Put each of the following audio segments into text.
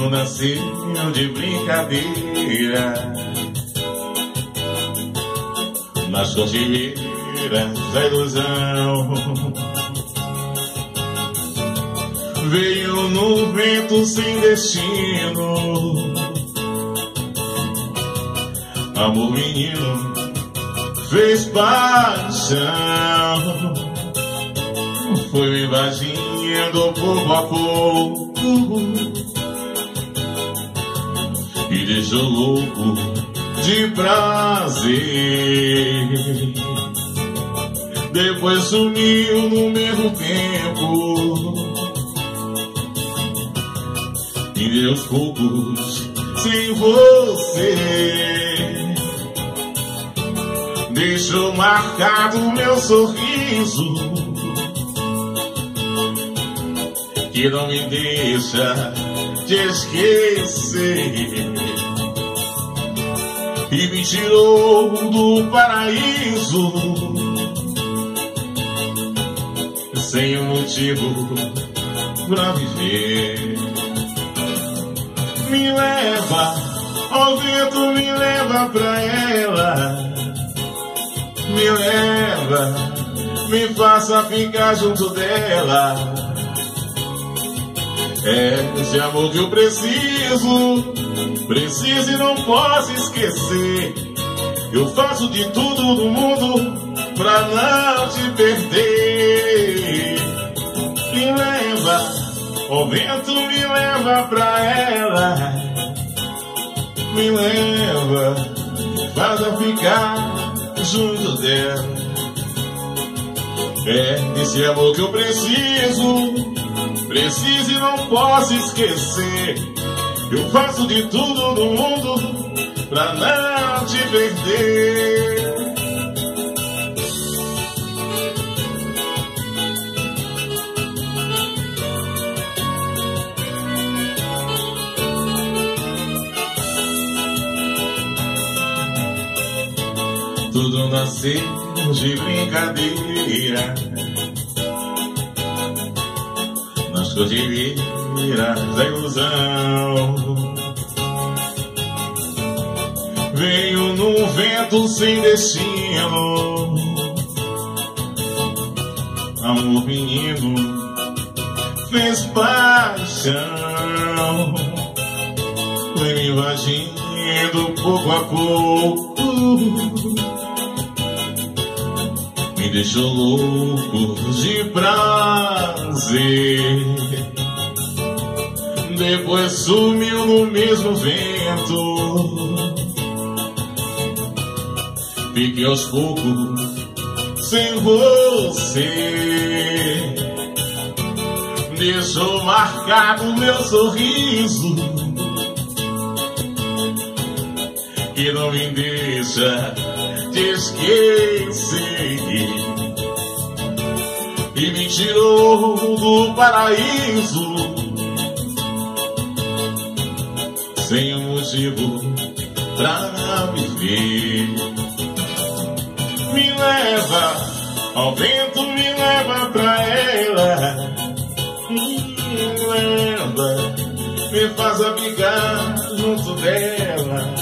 Tudo nasceu de brincadeira nas cordilheiras da ilusão. Veio no vento sem destino. Amor menino fez paixão. Foi me invadindo pouco a pouco e deixou louco de prazer. Depois sumiu no mesmo tempo e deu aos poucos sem você. Deixou marcado meu sorriso que não me deixa te esquecer. E me tirou do paraíso sem um motivo pra viver. Me leva ao vento, me leva pra ela. Me leva, me faça ficar junto dela. É esse amor que eu preciso e não posso esquecer. Eu faço de tudo no mundo pra não te perder. Me leva, o vento me leva pra ela. Me leva, faça ficar junto dela. É esse amor que eu preciso e não posso esquecer. Eu faço de tudo no mundo pra não te perder. Tudo nasceu de brincadeira nas cordilheiras da ilusão. Veio num vento sem destino. Amor menino fez paixão. Foi me invadindo pouco a pouco. Me deixou louco de prazer. Depois sumiu no mesmo vento. Fiquei aos poucos sem você. Deixou marcado meu sorriso que não me deixa te esquecer. E me tirou do paraíso sem um motivo pra viver. Me leva ao vento, me leva pra ela. Me leva, me faça ficar junto dela.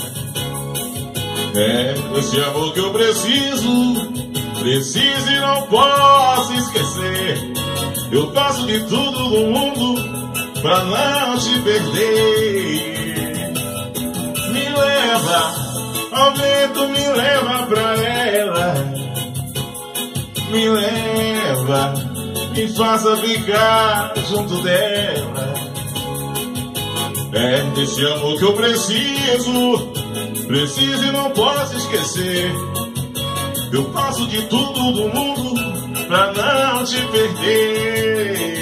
É esse amor que eu preciso e não posso esquecer. Eu faço de tudo no mundo pra não te perder. Me leva ao vento, me leva pra ela. Me leva, me faça ficar junto dela. É desse amor que eu preciso e não posso esquecer. Eu faço de tudo no mundo pra não te perder.